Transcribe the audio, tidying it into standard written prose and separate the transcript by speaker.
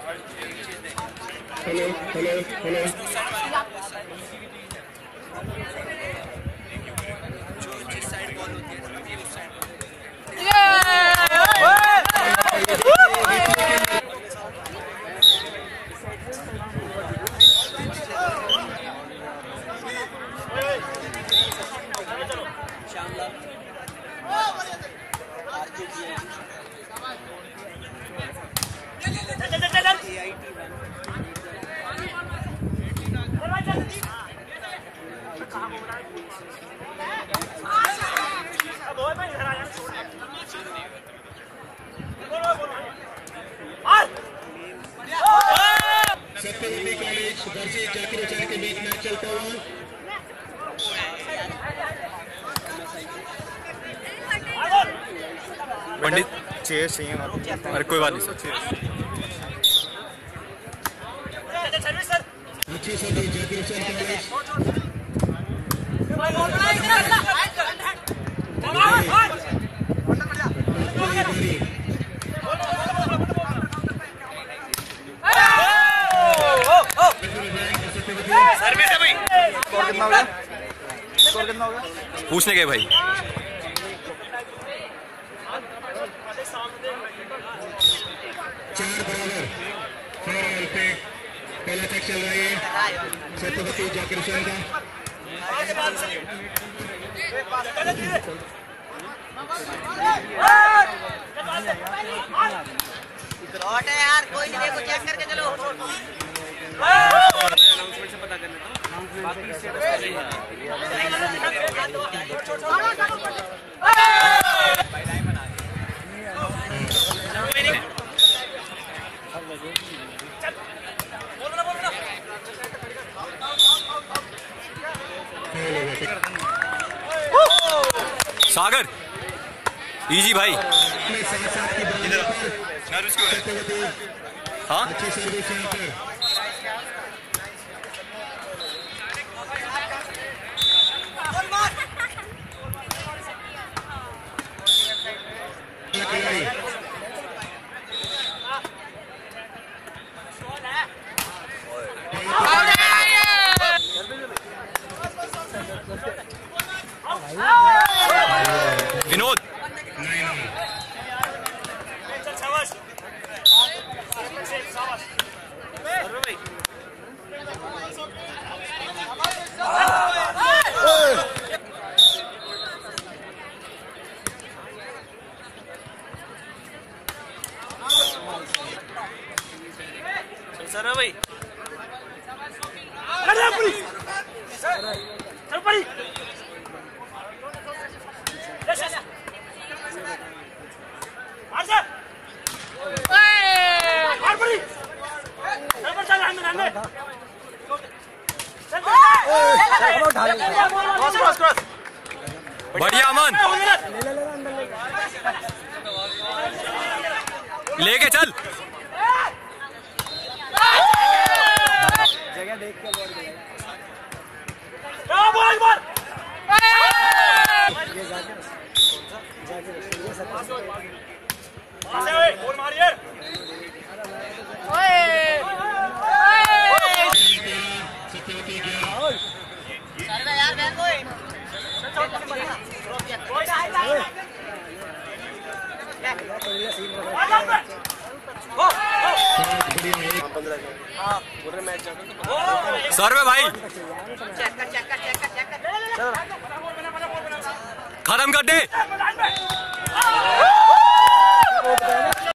Speaker 1: Hello hello hello
Speaker 2: जो जिस side ball होती है उस साइड
Speaker 1: सत्यवती कॉलेज दर्जी जाकिर हुसैन के बीच मैच चलता हुआ।
Speaker 3: पंडित चेयर चाहिए, अरे कोई बात नहीं सर।
Speaker 1: अच्छी सदी जाकिर हुसैन कॉलेज
Speaker 3: सर्विस है भाई। स्कोर कितना हो गया? स्कोर कितना हो गया? पूछने गए भाई।
Speaker 1: चार बराबर फॉर पे पहला चेक चल रहा है सत्यवती जाकिर हुसैन का।
Speaker 2: यार कोई नहीं, देखो चेक करके चलो। अनाउंसमेंट से पता कर लेता हूं।
Speaker 3: सागर इजी भाई। हाँ
Speaker 1: अच्छी सर्विस यहाँ पर।
Speaker 3: विनोद
Speaker 2: सर भाई
Speaker 3: बढ़िया अमन, लेके चल।
Speaker 4: जगह देख के बोल दिया। ये जाके
Speaker 3: सर्वे भाई खत्म कर दे।